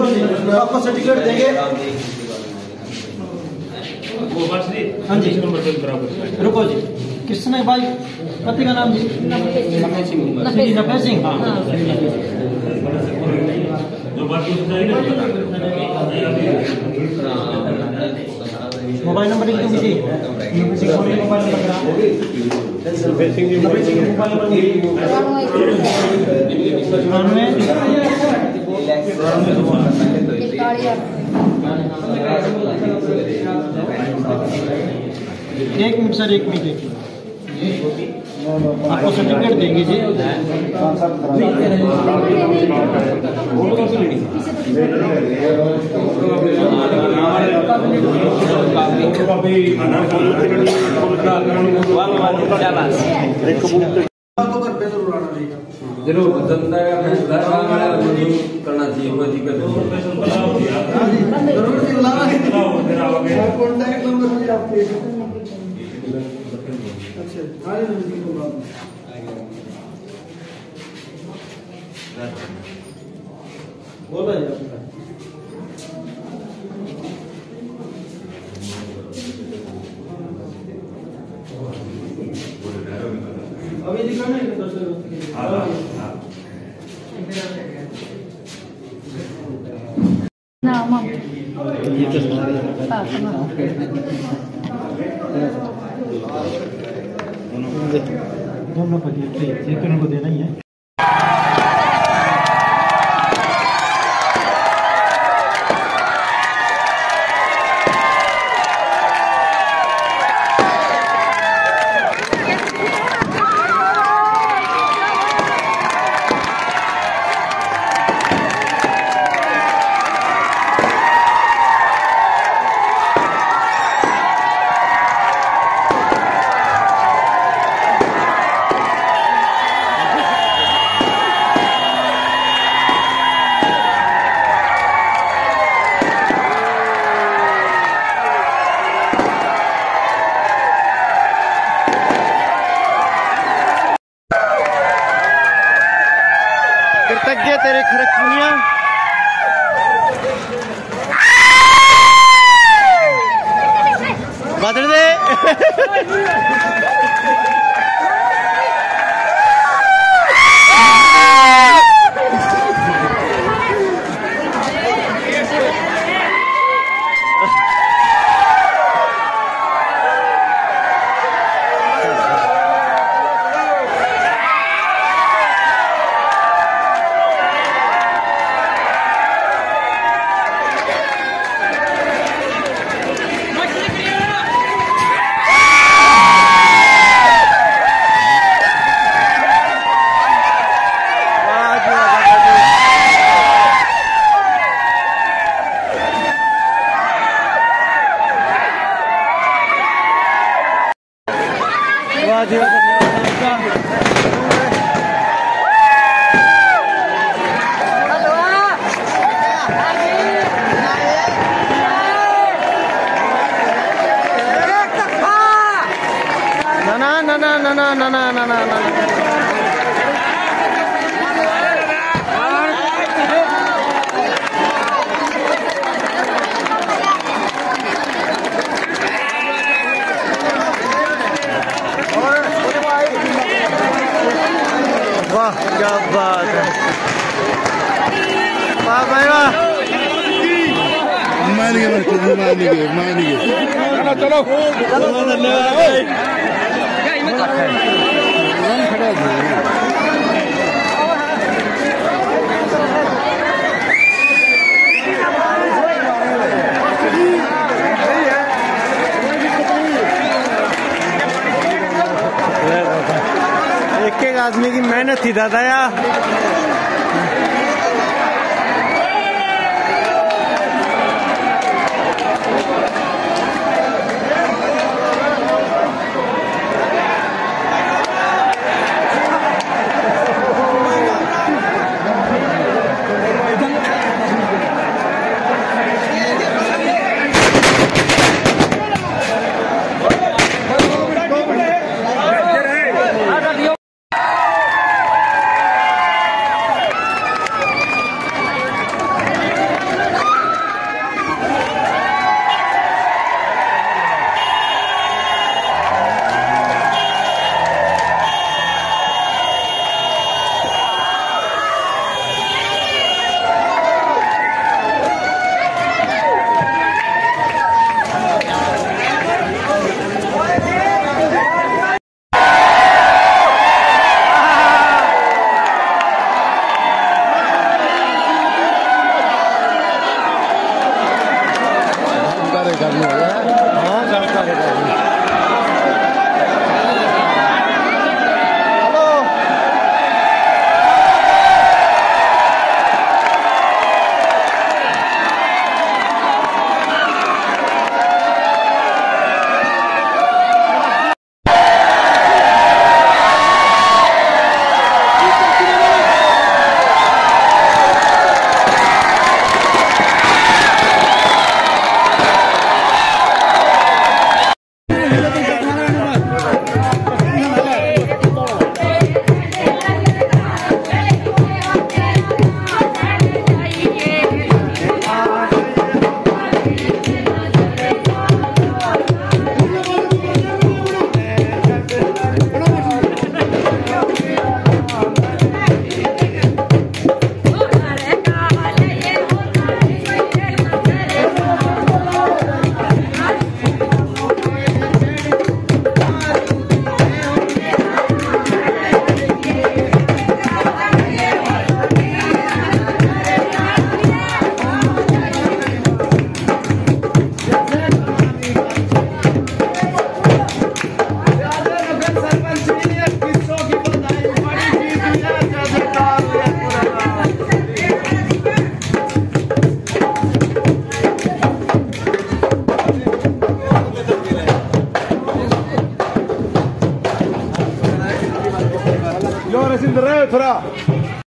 बिल्कुल जी, आपको सर्टिफिकेट देंगे। हाँ जी, रुको जी। कृष्ण भाई, पति का नाम जी? नफे सिंह। मोबाइल नंबर लिख दूंगी जी। मोबाइल एक मिनट सर, एक मिनट आपको सर्टिफिकेट देंगे जी। जरूर जनता का फैसला करना चाहिए, कोई दिक्कत नहीं। कॉन्टैक्ट नंबर मुझे आपके बोला जी अभी दिखाना है ना मम ये तो दोनों को देना ही है। कृतज्ञ तेरे खरचुनिया बदल दे। ना वाह क्या बात है, वाह भाई वाह। मान गए चलो एक आदमी की मेहनत थी दादा यार। गर्मी हो गया। हाँ चलता है गर्मी। Yo, recién de Red,